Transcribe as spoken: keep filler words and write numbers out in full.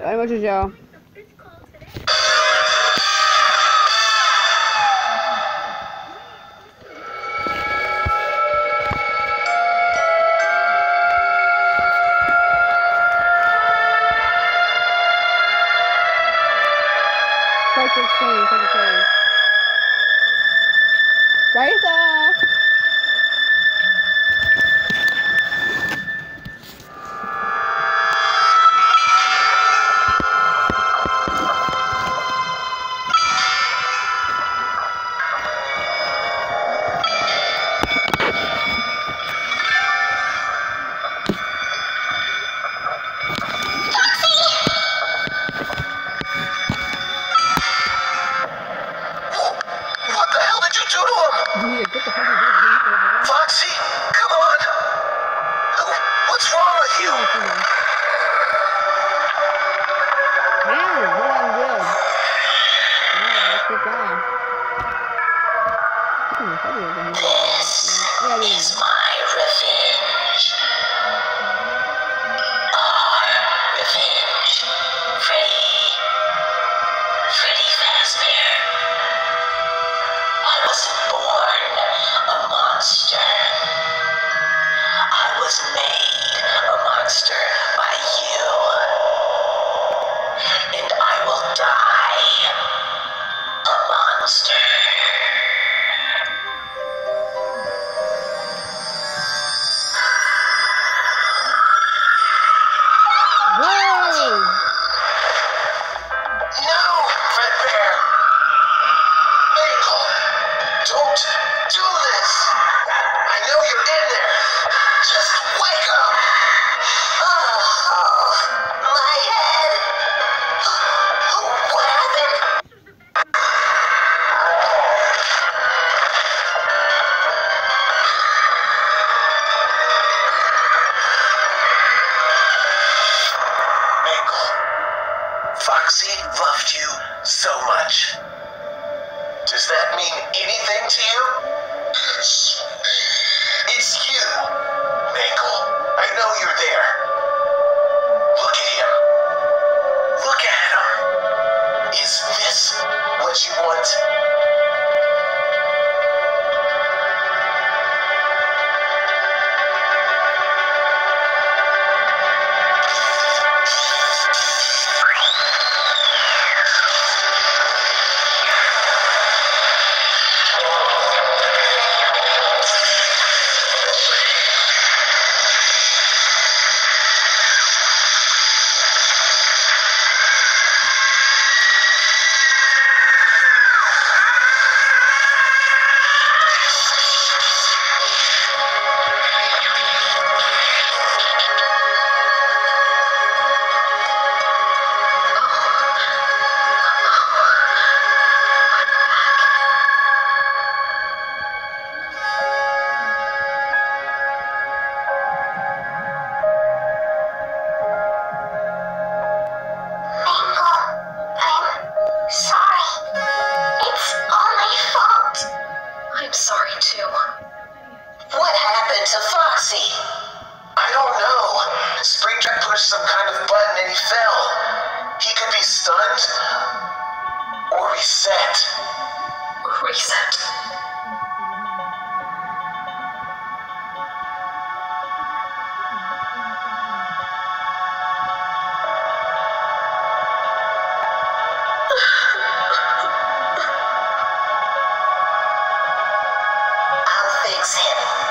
I watch the show. Raisa! Foxy, come on! What's wrong with you? Man, you done good. Yeah, good job. This is my revenge. Our revenge. Freddy. Freddy Fazbear. I wasn't born a monster. I was made a monster by you. And I will die a monster. Whoa! No, Fredbear. Michael, don't do this. I know you're in there. Just wake up. Oh, my head. What happened? Michael, Foxy loved you so much. Does that mean anything to you? Yes. It's you, Michael. I know you're there. Look at him. Look at him. Is this what you want? What happened to Foxy? I don't know. Springtrap pushed some kind of button and he fell. He could be stunned or reset. Reset. I'll fix him.